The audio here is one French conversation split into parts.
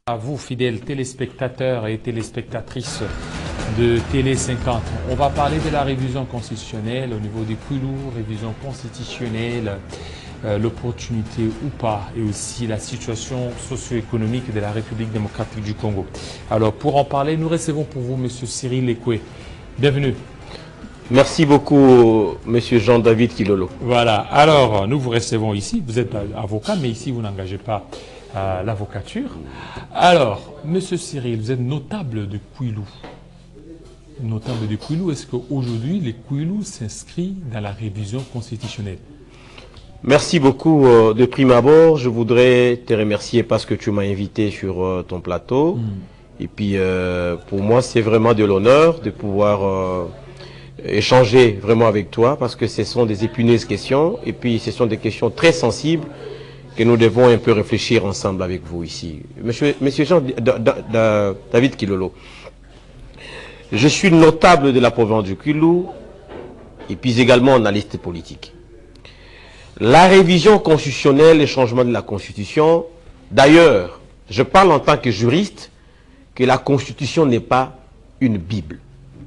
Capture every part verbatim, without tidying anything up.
À vous, fidèles téléspectateurs et téléspectatrices de Télé cinquante, on va parler de la révision constitutionnelle au niveau des Kwilu, révision constitutionnelle, euh, l'opportunité ou pas, et aussi la situation socio-économique de la République démocratique du Congo. Alors, pour en parler, nous recevons pour vous M. Cyril Ekwe. Bienvenue. Merci beaucoup, M. Jean-David Kilolo. Voilà. Alors, nous vous recevons ici. Vous êtes avocat, mais ici, vous n'engagez pas euh, l'avocature. Alors, M. Cyril, vous êtes notable de Kwilu. Notable de Kwilu, est-ce qu'aujourd'hui, les Kwilu s'inscrivent dans la révision constitutionnelle? Merci beaucoup. Euh, de prime abord, je voudrais te remercier parce que tu m'as invité sur euh, ton plateau. Mm. Et puis, euh, pour moi, c'est vraiment de l'honneur de pouvoir euh, échanger vraiment avec toi parce que ce sont des épineuses questions. Et puis, ce sont des questions très sensibles que nous devons un peu réfléchir ensemble avec vous ici. Monsieur, monsieur Jean David Kilolo, je suis notable de la province du Kwilu et puis également analyste politique. La révision constitutionnelle, le changement de la Constitution, d'ailleurs, je parle en tant que juriste que la Constitution n'est pas une Bible.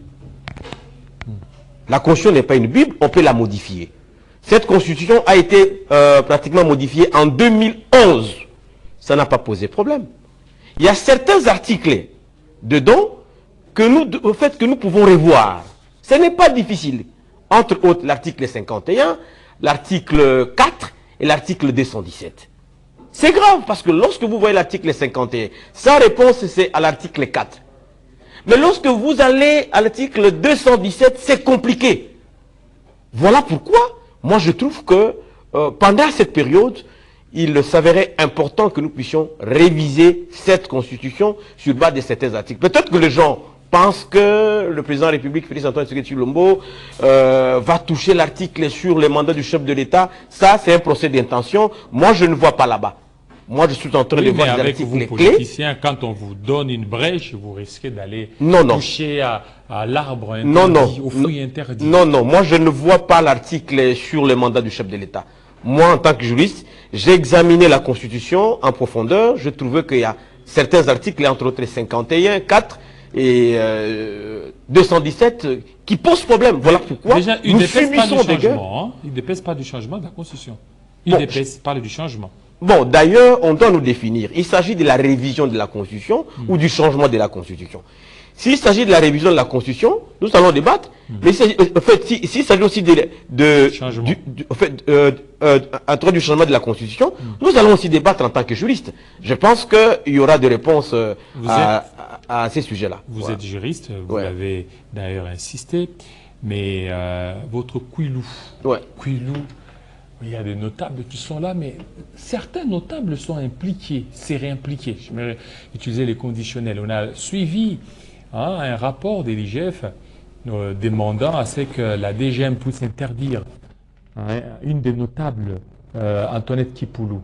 La Constitution n'est pas une Bible, on peut la modifier. Cette Constitution a été euh, pratiquement modifiée en deux mille onze. Ça n'a pas posé problème. Il y a certains articles dedans que nous, au fait, que nous pouvons revoir. Ce n'est pas difficile. Entre autres, l'article cinquante et un, l'article quatre et l'article deux cent dix-sept. C'est grave parce que lorsque vous voyez l'article cinquante et un, sa réponse c'est à l'article quatre. Mais lorsque vous allez à l'article deux cent dix-sept, c'est compliqué. Voilà pourquoi, moi je trouve que euh, pendant cette période, il s'avérait important que nous puissions réviser cette constitution sur base de certains articles. Peut-être que les gens pense que le président de la République, Félix Antoine Tshisekedi Tshilombo, euh, va toucher l'article sur les mandats du chef de l'État. Ça, c'est un procès d'intention. Moi, je ne vois pas là-bas. Moi, je suis en train oui, de voir des avec articles vous, clés. Politiciens, quand on vous donne une brèche, vous risquez d'aller toucher à, à l'arbre interdit, non, non, aux fruits interdits. Non, non, moi, je ne vois pas l'article sur les mandats du chef de l'État. Moi, en tant que juriste, j'ai examiné la Constitution en profondeur. Je trouvais qu'il y a certains articles, entre autres cinquante et un, quatre, et euh, deux cent dix-sept qui posent problème. Voilà pourquoi déjà, il nous ne subissons des guerres. Hein. Il ne dépèse pas du changement de la Constitution. Il bon, dépèse, parle du changement. Bon, d'ailleurs, on doit nous définir. Il s'agit de la révision de la Constitution mmh. ou du changement de la Constitution. S'il s'agit de la révision de la Constitution, nous allons débattre. Mmh. Mais en fait, s'il si s'agit aussi de, de du, du, en fait, euh, euh, du changement de la Constitution, mmh. nous allons aussi débattre en tant que juriste. Je pense qu'il y aura des réponses euh, à, êtes, à, à ces sujets-là. Vous voilà. êtes juriste, vous ouais. l'avez d'ailleurs insisté, mais euh, votre Kwilu, ouais. Kwilu, il y a des notables qui sont là, mais certains notables sont impliqués, c'est réimpliqué. Je vais utiliser les conditionnels. On a suivi hein, un rapport de l'I G F euh, demandant à ce que la D G M puisse interdire hein, une des notables, euh, Antoinette Kipulu.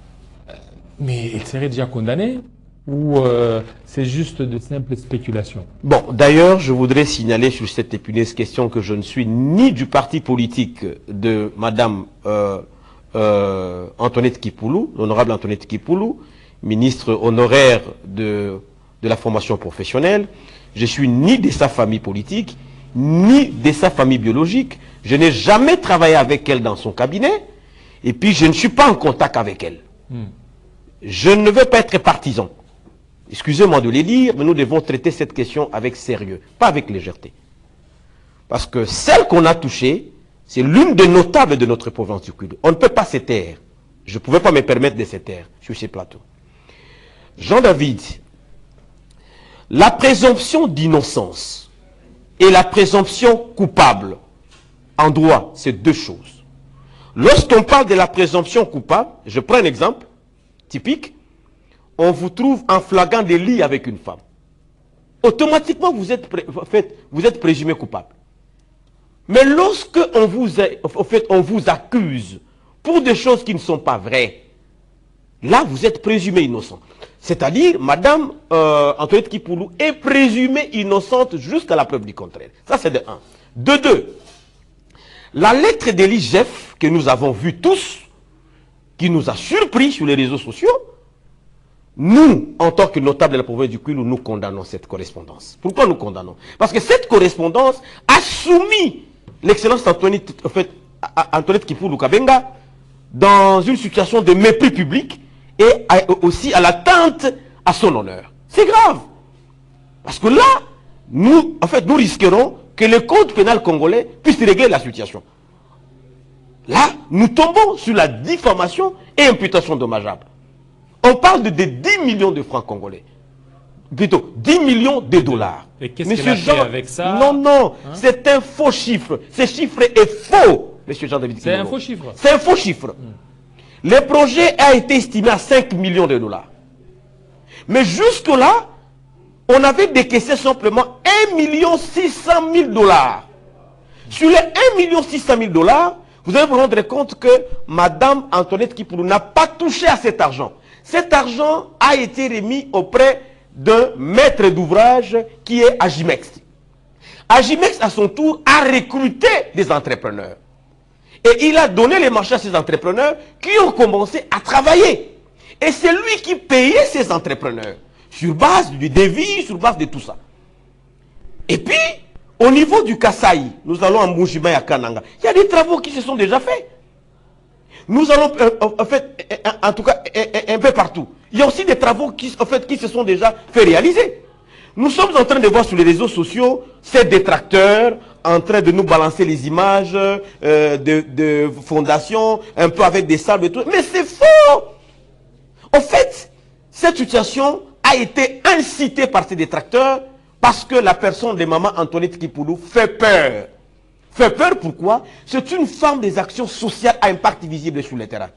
Mais elle serait déjà condamnée ou euh, c'est juste de simples spéculations? Bon, d'ailleurs, je voudrais signaler sur cette épineuse question que je ne suis ni du parti politique de Madame euh, euh, Antoinette Kipulu, l'honorable Antoinette Kipulu, ministre honoraire de, de la formation professionnelle. Je suis ni de sa famille politique, ni de sa famille biologique. Je n'ai jamais travaillé avec elle dans son cabinet. Et puis, je ne suis pas en contact avec elle. Hmm. Je ne veux pas être partisan. Excusez-moi de les dire, mais nous devons traiter cette question avec sérieux, pas avec légèreté. Parce que celle qu'on a touchée, c'est l'une des notables de notre province du Kwilu. On ne peut pas se taire. Je ne pouvais pas me permettre de se taire sur ces plateaux. Jean-David, la présomption d'innocence et la présomption coupable, en droit, c'est deux choses. Lorsqu'on parle de la présomption coupable, je prends un exemple typique, on vous trouve en flagrant délit avec une femme. Automatiquement, vous êtes, en fait, vous êtes présumé coupable. Mais lorsque on vous, a, en fait, on vous accuse pour des choses qui ne sont pas vraies, là, vous êtes présumé innocent. C'est-à-dire, Madame euh, Antoinette Kipulu est présumée innocente jusqu'à la preuve du contraire. Ça, c'est de un. De deux, la lettre de l'I G F que nous avons vue tous, qui nous a surpris sur les réseaux sociaux, nous, en tant que notables de la province du Kwilu, nous condamnons cette correspondance. Pourquoi nous condamnons? Parce que cette correspondance a soumis l'excellence Antoinette, en fait, Antoinette Kipulu Kabenga dans une situation de mépris public et à, aussi à l'atteinte à son honneur. C'est grave. Parce que là, nous, en fait, nous risquerons que le code pénal congolais puisse régler la situation. Là, nous tombons sur la diffamation et imputation dommageable. On parle de, de dix millions de francs congolais. Plutôt, dix millions de dollars. Et qu'est-ce qu'il a fait avec ça? Non, non, hein? C'est un faux chiffre. Ce chiffre est faux, monsieur Jean-David. C'est un faux chiffre. C'est un faux chiffre. Hum. Le projet a été estimé à cinq millions de dollars. Mais jusque-là, on avait décaissé simplement un million six cent mille dollars. Sur les un million six cent mille dollars, vous allez vous rendre compte que Madame Antoinette Kipulu n'a pas touché à cet argent. Cet argent a été remis auprès d'un maître d'ouvrage qui est Agimex. Agimex, à son tour, a recruté des entrepreneurs. Et il a donné les marchés à ces entrepreneurs qui ont commencé à travailler. Et c'est lui qui payait ces entrepreneurs. Sur base du devis, sur base de tout ça. Et puis, au niveau du Kasaï, nous allons à Mujima et à Kananga. Il y a des travaux qui se sont déjà faits. Nous allons, euh, en fait, en tout cas, un peu partout. Il y a aussi des travaux qui, en fait, qui se sont déjà fait réaliser. Nous sommes en train de voir sur les réseaux sociaux ces détracteurs en train de nous balancer les images euh, de, de fondations, un peu avec des sables et tout. Mais c'est faux! En fait, cette situation a été incitée par ces détracteurs parce que la personne de maman Antoinette Kipulu fait peur. Fait peur pourquoi? C'est une forme des actions sociales à impact visible sur le terrain.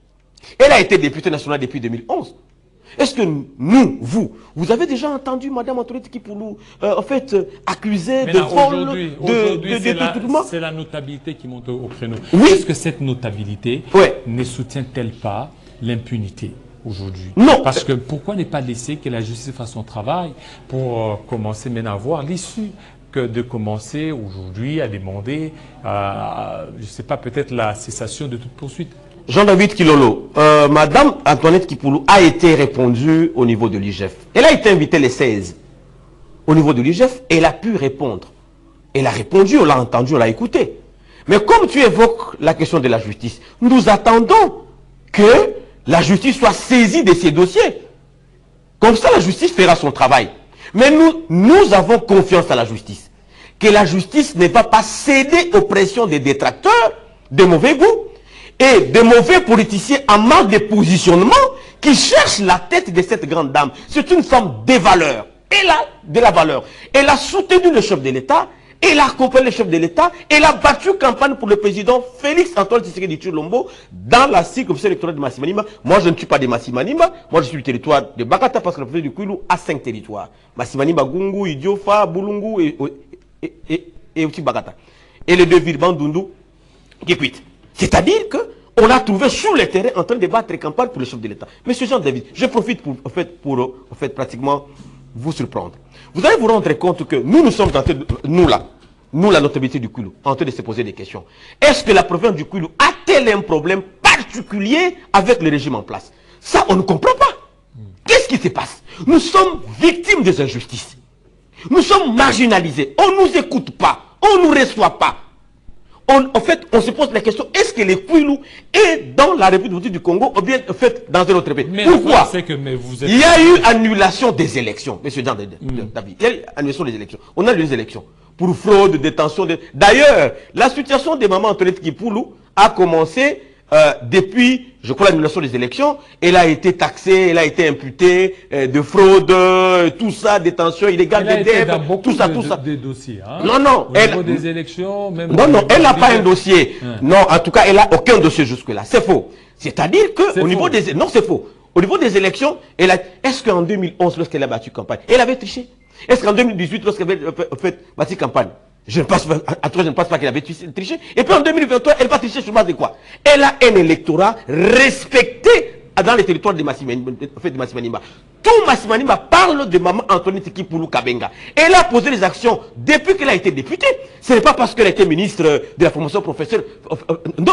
Elle a été députée nationale depuis deux mille onze. Est-ce que nous, vous, vous avez déjà entendu Madame Antoinette Kipulu, euh, en fait, euh, accusée de vol, de, de, de détournement? C'est la notabilité qui monte au créneau. Oui. Est-ce que cette notabilité ouais. ne soutient-elle pas l'impunité aujourd'hui? Non. Parce que pourquoi ne pas laisser que la justice fasse son travail pour euh, commencer maintenant à voir l'issue que de commencer aujourd'hui à demander, euh, je ne sais pas, peut-être la cessation de toute poursuite? Jean-David Kilolo, euh, Madame Antoinette Kipulu a été répondue au niveau de l'I G F. Elle a été invitée les seize au niveau de l'I G F et elle a pu répondre. Elle a répondu, on l'a entendu, on l'a écouté. Mais comme tu évoques la question de la justice, nous attendons que la justice soit saisie de ces dossiers. Comme ça, la justice fera son travail. Mais nous, nous avons confiance à la justice. Que la justice ne va pas céder aux pressions des détracteurs, de mauvais goût, et de mauvais politiciens en manque de positionnement qui cherchent la tête de cette grande dame. C'est une femme de valeur. Elle a de la valeur. Elle a soutenu le chef de l'État. Elle a accompagné le chef de l'État. Elle a battu campagne pour le président Félix Antoine Tshisekedi Tshilombo dans la circonscription électorale de Massimanima. Moi, je ne suis pas de Massimanima. Moi, je suis du territoire de Bakata parce que la province du Kwilu a cinq territoires. Massimanima, Gungu, Idiofa, Bulungu et, et, et, et aussi Bakata. Et les deux villes, Bandundu, Kikwit. C'est-à-dire qu'on a trouvé sur le terrain en train de battre campagne pour le chef de l'État. Monsieur Jean-David, je profite pour, en fait, pour en fait, pratiquement vous surprendre. Vous allez vous rendre compte que nous, nous sommes en train de, nous là, nous la notabilité du Kwilu, en train de se poser des questions. Est-ce que la province du Kwilu a-t-elle un problème particulier avec le régime en place? Ça, on ne comprend pas. Qu'est-ce qui se passe? Nous sommes victimes des injustices. Nous sommes marginalisés. On ne nous écoute pas. On ne nous reçoit pas. On, en fait, on se pose la question, est-ce que le Kwilu est dans la République du Congo ou bien en fait dans un autre pays? Mais pourquoi? Que, mais vous êtes... Il y a eu annulation des élections, monsieur Jean David. Mm. Il y a eu annulation des élections. On a eu des élections pour fraude, détention. De... D'ailleurs, la situation de maman Antoinette Kipulu a commencé euh, depuis, je crois, l'annulation des élections. Elle a été taxée, elle a été imputée euh, de fraude, euh, tout ça, détention illégale, de dette, tout ça, de, tout ça. Des dossiers, hein? Non, non. Au elle... niveau des élections, même. Non, non, elle n'a pas un dossier. Hein. Non, en tout cas, elle n'a aucun dossier jusque-là. C'est faux. C'est-à-dire que au niveau des, non, c'est faux. Au niveau des élections, elle a. Est-ce qu'en deux mille onze, lorsqu'elle a battu campagne, elle avait triché? Est-ce qu'en deux mille dix-huit, lorsqu'elle avait fait battu campagne, je ne pense pas, à toi, je ne pense pas qu'elle avait triché. Et puis en deux mille vingt-trois, elle va tricher sur base de quoi? Elle a un électorat respecté dans les territoires de Massimanima. Tout Massimanima parle de maman Antoinette Kipulu Kabenga. Elle a posé les actions depuis qu'elle a été députée. Ce n'est pas parce qu'elle a été ministre de la formation professionnelle. Non.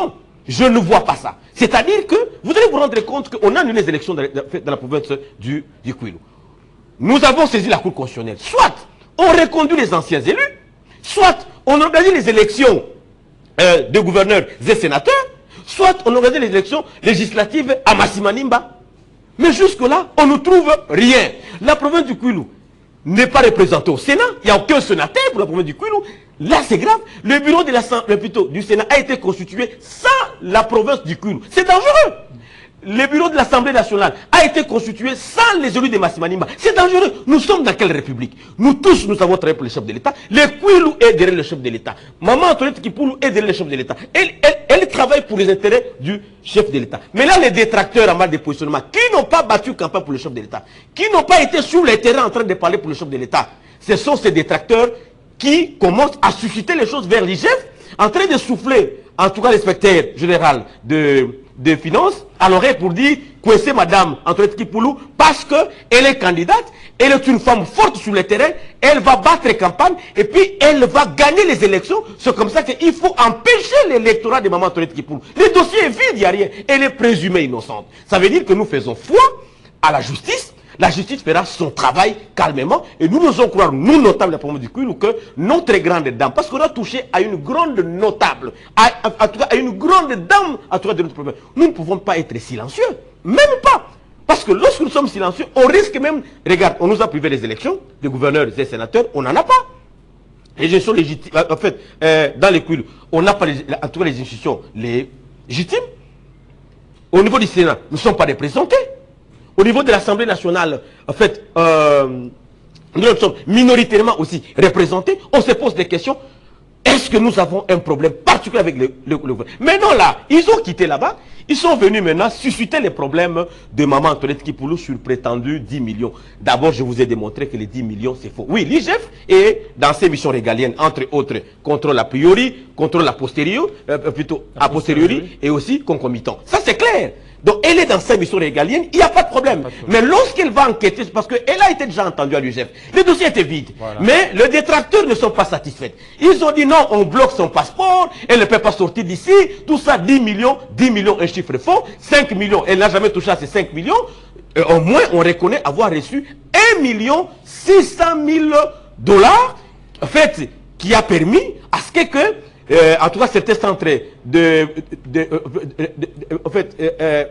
je ne vois pas ça. C'est-à-dire que vous allez vous rendre compte qu'on a annulé les élections dans la, dans la province du, du Kwilu. Nous avons saisi la Cour constitutionnelle. Soit on reconduit les anciens élus, soit on organise les élections euh, de gouverneurs et sénateurs, soit on organise les élections législatives à Massimanimba. Mais jusque-là, on ne trouve rien. La province du Kwilu n'est pas représentée au Sénat. Il n'y a aucun sénateur pour la province du Kwilu. Là, c'est grave. Le bureau de l'Assemblée, plutôt, du Sénat a été constitué sans la province du Kwilu. C'est dangereux. Le bureau de l'Assemblée nationale a été constitué sans les élus de Massimanimba. C'est dangereux. Nous sommes dans quelle république? Nous tous, nous avons travaillé pour le chef de l'État. Le Kwilu est derrière le chef de l'État. Maman Antoinette Kipoulou est derrière le chef de l'État. Elle, elle, elle travaille pour les intérêts du chef de l'État. Mais là, les détracteurs en mal de positionnement, qui n'ont pas battu campagne pour le chef de l'État, qui n'ont pas été sur le terrain en train de parler pour le chef de l'État, ce sont ces détracteurs qui commencent à susciter les choses vers l'I G F, en train de souffler, en tout cas l'inspecteur général de... de finances à l'oreille pour dire que c'est madame Antoinette Kipoulou parce qu'elle est candidate, elle est une femme forte sur le terrain, elle va battre campagne et puis elle va gagner les élections. C'est comme ça qu'il faut empêcher l'électorat de maman Antoinette Kipoulou. Le dossier est vide, il n'y a rien. Elle est présumée innocente. Ça veut dire que nous faisons foi à la justice. La justice fera son travail calmement et nous nous allons croire, nous notables de la province du Kwilu, que notre grande dame, parce qu'on a touché à une grande notable, à, à, à, tout cas, à une grande dame à tout cas de notre province, nous ne pouvons pas être silencieux, même pas. Parce que lorsque nous sommes silencieux, on risque même, regarde, on nous a privé les élections, des gouverneurs et des sénateurs, on n'en a pas. Les institutions légitimes, en fait, euh, dans les Kwilu, on n'a pas, les, en tout cas les institutions légitimes. Au niveau du Sénat, nous ne sommes pas représentés. Au niveau de l'Assemblée nationale, en fait, euh, nous sommes minoritairement aussi représentés. On se pose des questions. Est-ce que nous avons un problème particulier avec le, le, le... Maintenant là, ils ont quitté là-bas. Ils sont venus maintenant susciter les problèmes de maman Antoinette Kipoulou sur prétendu dix millions. D'abord, je vous ai démontré que les dix millions, c'est faux. Oui, l'I G F est dans ses missions régaliennes, entre autres, contrôle a priori, contrôle a posteriori, euh, plutôt a posteriori, et aussi concomitant. Ça, c'est clair. Donc, elle est dans sa mission régalienne, il n'y a pas de problème. Pas de problème. Mais lorsqu'elle va enquêter, parce qu'elle a été déjà entendue à l'U G F, le dossier était vide. Voilà. Mais les détracteurs ne sont pas satisfaits. Ils ont dit non, on bloque son passeport, elle ne peut pas sortir d'ici, tout ça, dix millions, dix millions, un chiffre faux, cinq millions, elle n'a jamais touché à ces cinq millions. Et au moins, on reconnaît avoir reçu un million six cent mille dollars, en fait, qui a permis à ce que, Euh, en tout cas, certains centres de, de, de, de, de, de en fait, euh, euh,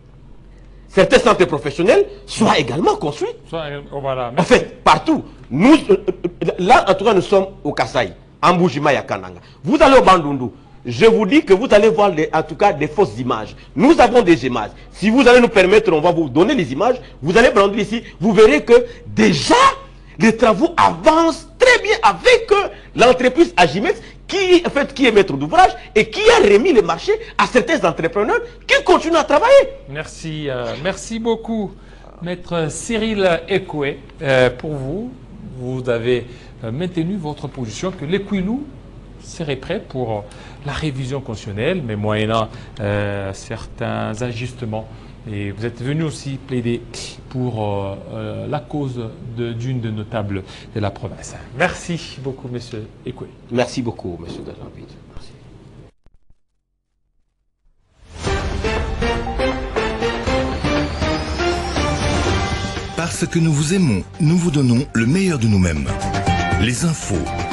certains centres professionnels soient également construits. Oh, voilà, en fait, partout. Nous, euh, là, en tout cas, nous sommes au Kasaï, en Mbujima et à Kananga. Vous allez au Bandundu. Je vous dis que vous allez voir, les, en tout cas, des fausses images. Nous avons des images. Si vous allez nous permettre, on va vous donner les images. Vous allez prendre ici. Vous verrez que déjà, les travaux avancent très bien avec euh, l'entreprise Agimex, qui, en fait, qui est maître d'ouvrage et qui a remis le marché à certains entrepreneurs qui continuent à travailler. Merci, euh, merci beaucoup, maître Cyril Ekoué. Euh, pour vous, vous avez euh, maintenu votre position que les Kwilu seraient prêts pour euh, la révision constitutionnelle, mais moyennant euh, certains ajustements. Et vous êtes venu aussi plaider pour euh, euh, la cause d'une de, de notables de la province. Merci beaucoup, monsieur Ekoué. Merci beaucoup, monsieur Dajambit. Merci. Parce que nous vous aimons, nous vous donnons le meilleur de nous-mêmes. Les infos,